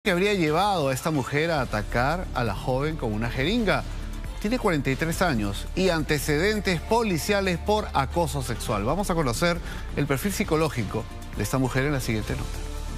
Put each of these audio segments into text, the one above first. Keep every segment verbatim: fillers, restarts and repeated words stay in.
¿Qué habría llevado a esta mujer a atacar a la joven con una jeringa? Tiene cuarenta y tres años y antecedentes policiales por acoso sexual. Vamos a conocer el perfil psicológico de esta mujer en la siguiente nota.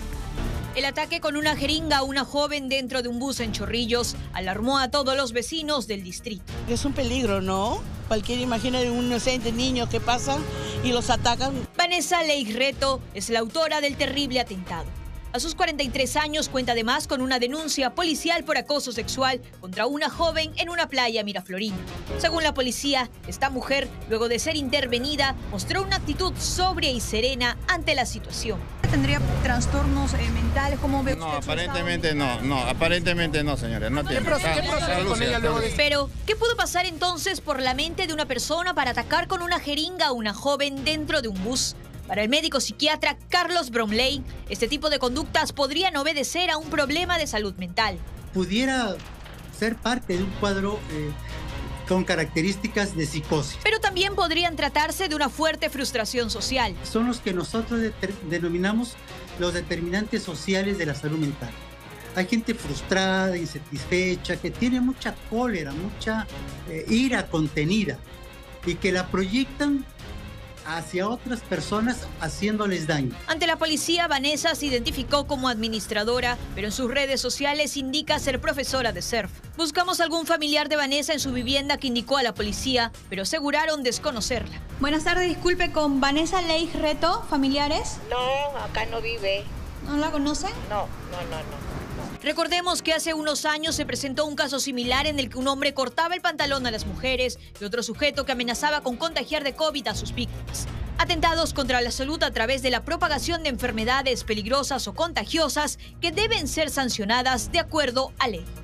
El ataque con una jeringa a una joven dentro de un bus en Chorrillos alarmó a todos los vecinos del distrito. Es un peligro, ¿no? Cualquiera imagina de un inocente niño que pasan y los atacan. Vanessa Leigreto es la autora del terrible atentado. A sus cuarenta y tres años cuenta además con una denuncia policial por acoso sexual contra una joven en una playa miraflorina. Según la policía, esta mujer, luego de ser intervenida, mostró una actitud sobria y serena ante la situación. ¿Tendría trastornos eh, mentales? ¿Cómo ve usted? No, aparentemente no, no, aparentemente no, señores. No tiene. ¿Qué procede con ella luego de... Pero, ¿qué pudo pasar entonces por la mente de una persona para atacar con una jeringa a una joven dentro de un bus? Para el médico psiquiatra Carlos Bromley, este tipo de conductas podrían obedecer a un problema de salud mental. Pudiera ser parte de un cuadro eh, con características de psicosis. Pero también podrían tratarse de una fuerte frustración social. Son los que nosotros denominamos los determinantes sociales de la salud mental. Hay gente frustrada, insatisfecha, que tiene mucha cólera, mucha eh, ira contenida y que la proyectan hacia otras personas haciéndoles daño. Ante la policía, Vanessa se identificó como administradora, pero en sus redes sociales indica ser profesora de surf. Buscamos algún familiar de Vanessa en su vivienda que indicó a la policía, pero aseguraron desconocerla. Buenas tardes, disculpe, ¿con Vanessa Leigreto, familiares? No, acá no vive. ¿No la conocen? No, no, no, no. Recordemos que hace unos años se presentó un caso similar en el que un hombre cortaba el pantalón a las mujeres y otro sujeto que amenazaba con contagiar de COVID a sus víctimas. Atentados contra la salud a través de la propagación de enfermedades peligrosas o contagiosas que deben ser sancionadas de acuerdo a ley.